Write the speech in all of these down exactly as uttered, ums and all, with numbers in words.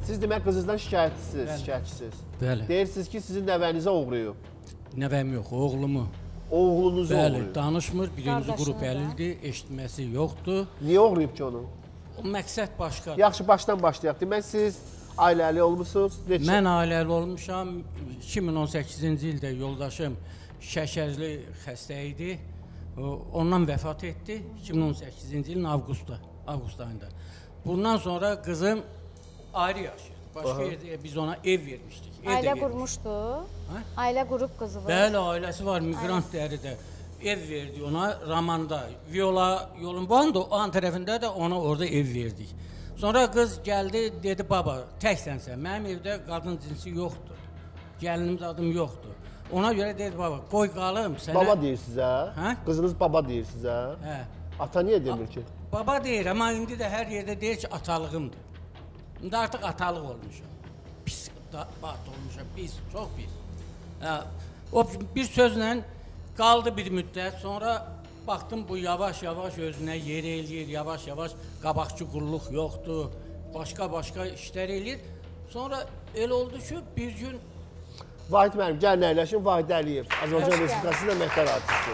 Siz demək qızınızdan şikayətçisiniz, şikayətçisiniz. Bəli. Deyirsiniz ki, sizin nəvənizə oğruyub. Nəvəm yox, oğlumu. Oğlunuzu Bəli, oğruyub. danışmır, birinci qrup əlildir, eşitməsi yoxdur. Niyə oğruyub ki onu? O məqsəd başqa. Yaxşı, başdan başlayaq. Demək, siz ailəli olmuşsunuz. Neçə? Mən ailəli olmuşam. iki min on səkkizinci ildə yoldaşım şəkərli xəstə idi. Ondan vəfat etdi. iki min on səkkizinci ilin avqustda, avqust ayında. Bundan sonra qızım ayrı yaşayır. Başqa yerdə biz ona ev vermişdik. Ev Ailə qurmuşdu. Ailə qrup qızı var. Bəli, ailəsi var, miqrant dəridə. Ev verdi ona Ramanda. Viola yolun bu anda o an tərəfində də ona orada ev verdik. Sonra qız gəldi, dedi, baba, təksənsən, mənim evdə qadın cinsi yoxdur. Gəlinim adım yoxdur. Ona görə dedi, baba, qoy qalım sənə. Baba deyir sizə? Hə? Qızınız baba deyir sizə? Hə. Ata niyə demir ki? Baba deyir, amma indi də hər yerdə deyir ki, atalığımdır. İndi artıq atalıq olmuşam. Pis bat olmuşam, pis, çox pis. Hə. O bir sözlə qaldı bir müddət, sonra baxdım bu yavaş-yavaş özünə yer eləyir, yavaş-yavaş qabaqçı qulluq yoxdur, başqa-başqa işlər eləyir. Sonra el oldu ki, bir gün... Vahid mənim, gəlin əyləşin, Vahid Əliyev, Azərbaycan Respublikasının əməkdar artisti.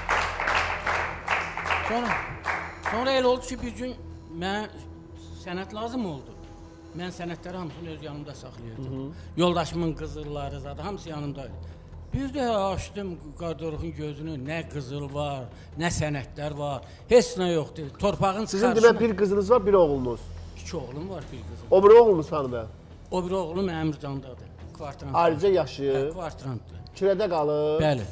Sonra, sonra el oldu ki, bir gün mənə sənət lazım oldu. Mən sənətləri hamısını öz yanımda saxlayırdım. Yoldaşımın qızılları zadı, hamısı yanımdaydı. Bir də açdım qardaruxun gözünü, nə qızıl var, nə sənətlər var, heç nə yoxdur. Torpağın Sizin çıxarışına... demək bir qızınız var, bir oğlunuz. İki oğlum var, bir qızım. O bir oğlunuz hanıdır? O bir oğlum Əmircandadır, kvartirantdır. Ayrıca yaşayır. Hə, kvartirantdır. Kirədə qalır. Bəli.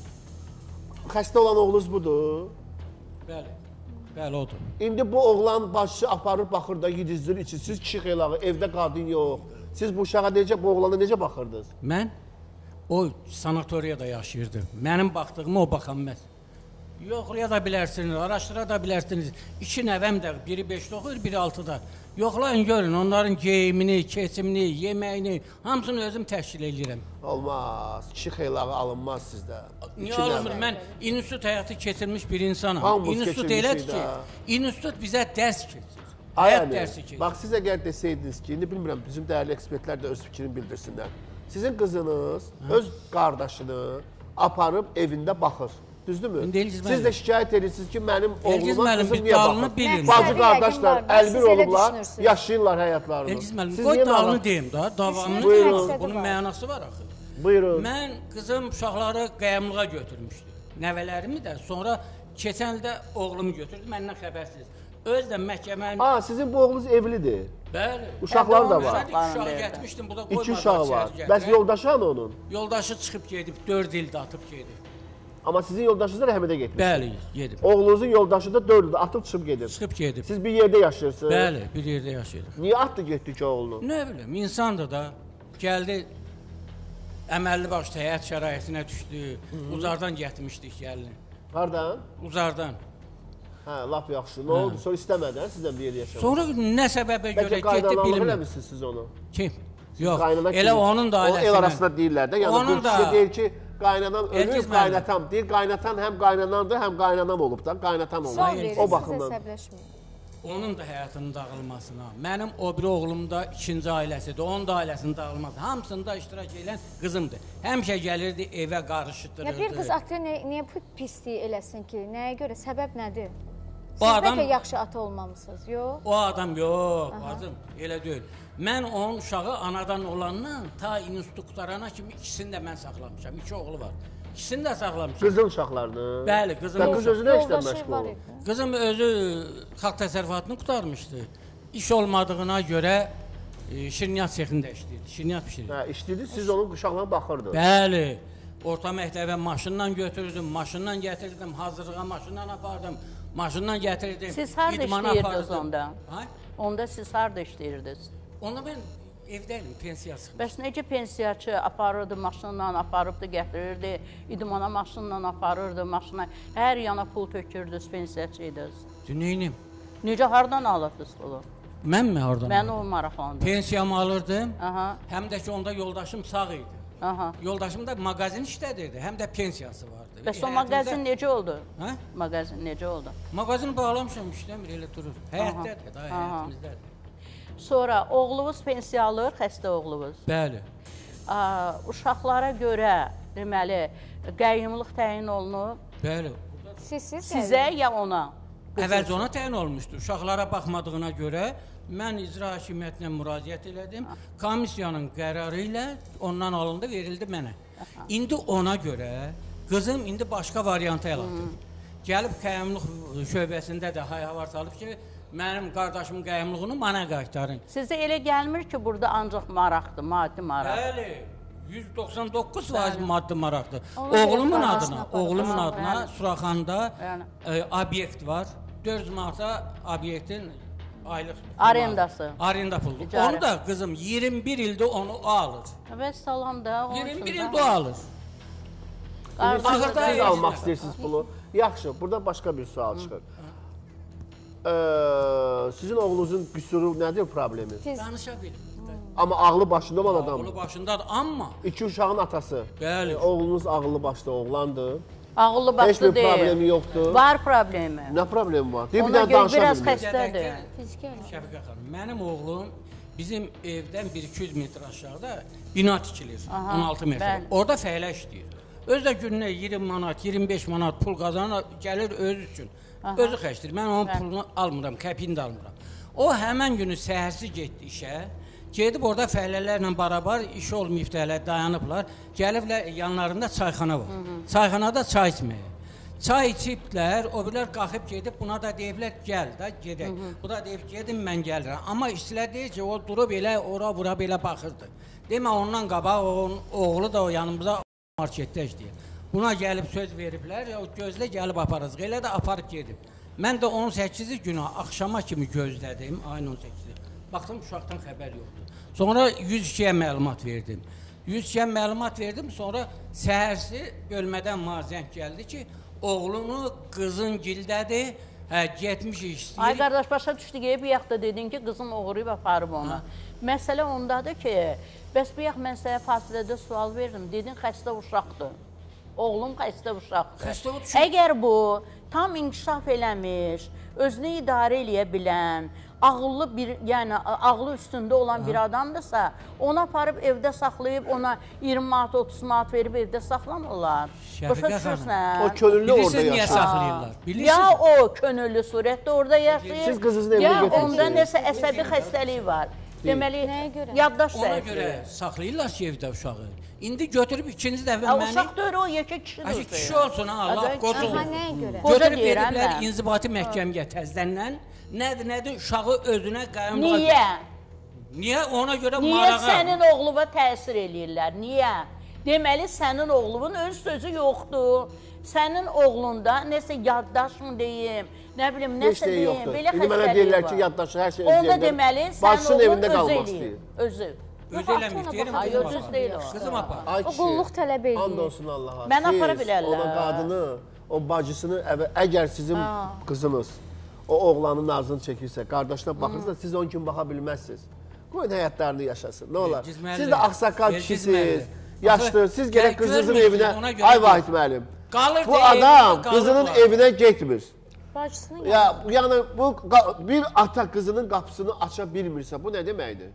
Xəstə olan oğlunuz budur. Bəli, bəli odur. İndi bu oğlan başçı aparır, baxır da yedizdir için. Siz kişi xeylağı, evdə qadın yox. Siz bu uşağa necə, bu oğlana necə baxırdınız? Mən o sanatoriyada yaşayırdım. Mənim baxdığımı o baxanməz. Yoxlaya da bilərsiniz, araşdıra da bilərsiniz. İki nəvəm də, biri beşdə oxuyur, biri altıda. Yoxlayın, görün, onların geyimini, keçimini, yeməyini, hamısını özüm təşkil edirəm. Olmaz, kişi xeylağı alınmaz sizdə. Niyə alınmır? Mən institut həyatı keçirmiş bir insanam. Hamımız İnstitut elədir ki, institut bizə dərs keçir. Həyat dərsi keçir. Bax, siz əgər desəydiniz ki, indi bilmirəm, bizim dəyərli ekspertlər də öz fikrini bildirsinlər. Sizin qızınız öz qardaşını aparıb evində baxır. Düzdürmü? Siz də şikayət edirsiniz ki, mənim oğluma qızım niyə baxır? Bacı qardaşlar əlbir olublar, yaşayırlar həyatlarını. Elgiz müəllim, qoy dalını deyim da, davamını deyim. Bunun mənası var axı. Buyurun. Mən qızım uşaqları qayamlığa götürmüşdü. Nəvələrimi də, sonra keçən ildə oğlumu götürdü, məndən xəbərsiz. Öz də məhkəmənin... Aa, sizin bu oğlunuz evlidir. Bəli. Uşaqlar da var. Uşağı getmişdim, bu da qoymadı. İki uşağı var. Bəs yoldaşı hanı onun? Yoldaşı çıxıb gedib, dörd ildə atıb gedib. Amma sizin yoldaşınız da rəhmədə getmiş. Bəli, gedib. Oğlunuzun yoldaşı da dörd ildə atıb çıxıb gedib. Çıxıb gedib. Siz bir yerdə yaşayırsınız. Bəli, bir yerdə yaşayırıq. Niyə atdı getdi ki oğlunu? Nə bilim, insandır da. Gəldi, əməlli başda həyat şəraitinə düşdü. Uzardan getmişdik gəlini. Hardan? Uzardan. Hə, lap yaxşı. Nə oldu? Sonra istəmədən sizdən bir yerdə yaşamaq. Sonra nə səbəbə görə getdi bilmirəm. Bəlkə qaynanalığı eləmişsiniz siz onu? Kim? Yox, elə onun da ailəsinə. O el arasında deyirlər də. Yəni bir kişi deyir ki, qaynanan ölür, qaynatam. Deyir, qaynatan həm qaynanandır, həm qaynanam olub da. Qaynatam olub. O baxımdan. Onun da həyatının dağılmasına, mənim o bir oğlum da ikinci ailəsidir, onun da ailəsinin dağılmasına, hamısında iştirak edən qızımdır. Həmişə gəlirdi, evə qarışdırırdı. Bir qız atı niyə pisliyi eləsin ki? Nəyə görə? Səbəb nədir? O Siz adam, bəlkə yaxşı ata olmamısınız, yox? O adam yox, bacım, elə deyil. Mən onun uşağı anadan olandan ta institut qutarana kimi ikisini də mən saxlamışam. İki oğlu var. İkisini də saxlamışam. Qızın uşaqlarını? Bəli, qızın uşaqlarını. Qız özü nə işlə məşğul olub? Qızım özü xalq təsərrüfatını qutarmışdı. İş olmadığına görə e, şirniyyat sexində işləyirdi. Şirniyyat pişirirdi. Hə, işləyirdi, siz onun uşaqlarına baxırdınız. Bəli. Orta məktəbə maşınla götürdüm, maşınla gətirdim, hazırlığa maşınla apardım, maşınla gətirdim. Siz harada işləyirdiniz onda? Onda siz harada işləyirdiniz? Onda mən evdəydim, pensiya sıxmışdım. Bəs necə pensiyaçı aparırdı, maşınla aparırdı, gətirirdi, idmana maşınla aparırdı, maşına hər yana pul tökürdünüz, pensiyaçıydınız. Neynim? Necə, hardan alırdınız pulu? Mən mi hardan? Mən o maraqlandım. Pensiyamı alırdım, Aha. həm də ki onda yoldaşım sağ idi. Aha. Yoldaşım da mağazin işlədirdi, həm də pensiyası vardı. Bəs o mağazin necə oldu? Hə? Mağazin necə oldu? Mağazin bağlamışam, işləmir, elə durur. Həyətdədir, daha həyətimizdədir. Sonra oğlunuz pensiya alır, xəstə oğlunuz. Bəli. Aa, uşaqlara görə deməli qəyyumluq təyin olunub. Bəli. Siz, siz Sizə ya ona? Əvvəlcə ona təyin olmuşdu. Uşaqlara baxmadığına görə mən icra hakimiyyətinə müraciət elədim. Komissiyanın qərarı ilə ondan alındı, verildi mənə. İndi ona görə qızım indi başqa variantı əladı. Gəlib qəyyumluq şöbəsində də hayavar salıb ki, mənim qardaşımın qəyyumluğunu mənə qaytarın. Sizə elə gəlmir ki, burada ancaq maraqdır, maddi maraq. Bəli. yüz doxsan doqquz faiz maddi maraqdır. Oğlumun adına, oğlumun adına Suraxanda e, obyekt var. dörd yüz manata obyektin aylıq Arendası. Arenda pulu. İcarə. Onu da qızım iyirmi bir ildə onu o alır. Və salam da. iyirmi bir ildə o alır. Siz, Baxırda siz heç almaq nə. istəyirsiniz pulu. Yaxşı, burada başqa bir sual çıxır. Ee, sizin oğlunuzun qüsuru nədir, problemi? Danışa bilir. Amma ağlı başında olan adam. Ağlı başındadır, amma İki uşağın atası. Bəli. E, oğlunuz ağıllı başlı oğlandır. Ağıllı Heç başlı bir deyil. problemi yoxdur. Var problemi. Nə problemi var? Deyir, bir Ona dənə görə danışa biraz bilmir. xəstədir. Fiziki Şəfiqə xanım, mənim oğlum bizim evdən bir iki yüz metr aşağıda bina tikilir, on altı metr. bəli. Orada fəhlə işləyir. Özü də gününə iyirmi manat, iyirmi beş manat pul qazanır, gəlir özü üçün. Özü xərcdir. Mən onun pulunu almıram, kəpiyini də almıram. O həmən günü səhərsi getdi işə. Gedib orada fəhlələrlə barabar iş olmayıb da hələ dayanıblar. Gəliblər yanlarında çayxana var. Çayxanada çay içməyə. Çay içiblər, o birlər qalxıb gedib buna da deyiblər gəl də gedək. Bu da deyib gedim mən gəlirəm. Amma işçilər deyir ki, o durub elə ora bura belə baxırdı. Demə ondan qabaq onun oğlu da o yanımıza marketdə işləyir. Buna gəlib söz veriblər, o gözlə gəlib aparacaq. Elə də aparıb gedib. Mən də on səkkizi günü axşama kimi gözlədim, ayın on səkkizi. Baxdım uşaqdan xəbər yoxdur. Sonra yüz ikiyə məlumat verdim. yüz ikiyə məlumat verdim, sonra səhərsi bölmədən mazəng gəldi ki, oğlunu qızın gildədir, hə, getmiş işləyir. Ay qardaş, başa düşdü ki, bir yaxda dedin ki, qızın oğuruyub aparıb onu. Məsələ ondadır ki, bəs bir yax mən sənə fasilədə sual verdim, dedin xəstə uşaqdır. Oğlum xəstə uşaqdır. Xəstə o düşün. Əgər bu tam inkişaf eləmiş, özünü idarə eləyə bilən, ağıllı bir, yəni ağlı üstündə olan bir adamdırsa, onu aparıb evdə saxlayıb, ona iyirmi manat, otuz manat verib evdə saxlamırlar. Başa düşürsən? O könüllü orada Bilirsiniz niyə yaşayır. saxlayırlar? Bilirsiniz? Ya o könüllü surətdə orada yaşayır, Siz qızınızın evinə ya götürürsünüz. onda nəsə əsəbi xəstəliyi var. Deməli, Nəyə görə? yaddaş Ona zəifliyi. görə saxlayırlar ki, evdə uşağı. İndi götürüb ikinci dəfə Ha, məni... uşaq deyir, o yekə kişidir. Ay, kişi olsun ha, Allah Acayip. qoca Aha, olsun. nəyə görə? Qoca Götürüb deyirəm veriblər mən. inzibati məhkəməyə təzləndən. Nədir, nədir? Uşağı özünə qayımlığa... Niyə? Niyə? Ona görə Niyə marağa... sənin oğluna təsir eləyirlər? Niyə? Deməli, sənin oğlunun öz sözü yoxdur. Sənin oğlunda nəsə yaddaş mı deyim, nə bilim, Heç nəsə şey deyim, yoxdur. belə İndi mənə xəstəliyi deyirlər var. ki, yaddaşı hər şey öz Onda yerində. deməli, sənin Başının oğlun evində özü qalmaq eləyir. istəyir. Özü. Özü eləmir, deyirəm Ay, qızım öz apar. deyil o. Qızım apar. Ay O kişi, qulluq tələb eləyir. and olsun Allaha. Mən apara Siz bilərlər. ona qadını, o bacısını, əvə- əgər sizin qızınız o oğlanın nazını çəkirsə, qardaşına baxırsa, siz on gün baxa bilməzsiniz. Qoyun həyatlarını yaşasın, nə olar? Belgiz müəllim, Siz də ağsaqqal Belgiz kişisiniz, müəllim. yaşlı, Axı, siz gərək gə- qızınızın görmürsünüz, ona evinə, görə ay deyil. Vahid müəllim, Qalır bu da adam evdə qızının qalırlar. evinə getmir. Bacısının Ya, yəni bu qa- bir ata qızının qapısını aça bilmirsə, bu nə deməkdir?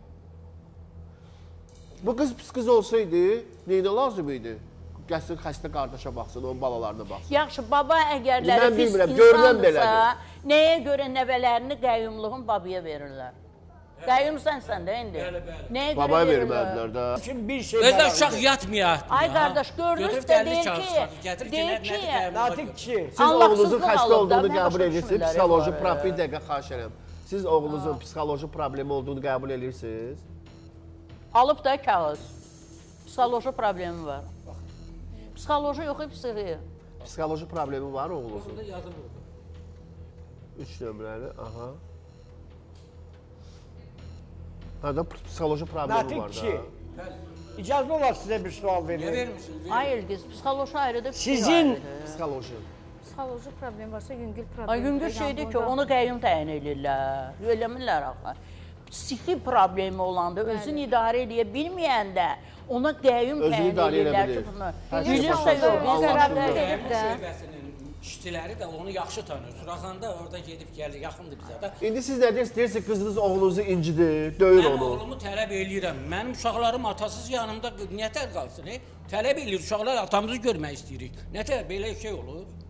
Bu qız pis qız olsaydı, neyinə lazım idi? Gəlsin xəstə qardaşa baxsın, onun balalarına baxsın. Yaxşı, baba əgərləri Mən pis bilmirəm, görünən insandırsa, belədir. nəyə görə nəvələrini qəyyumluğun babaya verirlər? Qəyyum sənsən də indi. Nəyə görə Babaya verirlər? vermədilər də. Üçün bir şey Özdə merak uşaq ediyorum. yatmayaq. Ay qardaş, gördünüz də deyir ki, deyir ki, Natik kişi. Siz oğlunuzun Allahsızlıq xəstə alıb da, olduğunu mən qəbul başa edirsiniz, düşmürlər, psixoloji var, problem, bir dəqiqə xahiş edirəm. Siz oğlunuzun psixoloji problemi olduğunu qəbul edirsiniz. alıb da kağız. Psixoloji problemi var. Psixoloji yox, psixi. Psixoloji problemi var oğlunuzun. Üç nömrəli, aha. Ha da psixoloji problemi Natik var kişi. da. İcazlı olar size bir sual Niyə vereyim. vermirsiniz? Ay İlgiz, psixoloji ayrıdır, psixi Sizin- ayrıdır. Psixoloji. psixoloji problem varsa yüngül problem. Ay yüngül şeydir ki, onu qəyyum təyin edirlər. Eləmirlər axı. Psixi problemi olanda, özünü idarə edə bilməyəndə ona qəyyum Özünü təyin idarə edə edirlər ki, bilir. bunu. Hər şey Bilirsə başa yox, düşür. Allah bilirsə bilir. yox. də. işçiləri də onu yaxşı tanır. Suraxanda orada gedib gəlir, yaxındır bizə də. İndi siz nə deyirsiniz? Qızınız oğlunuzu incidir, döyür Mən onu. oğlumu tələb eləyirəm. Mənim uşaqlarım atasız yanımda niyə tər qalsın? E? Tələb eləyir, uşaqlar atamızı görmək istəyirik. Nə tər belə şey olur?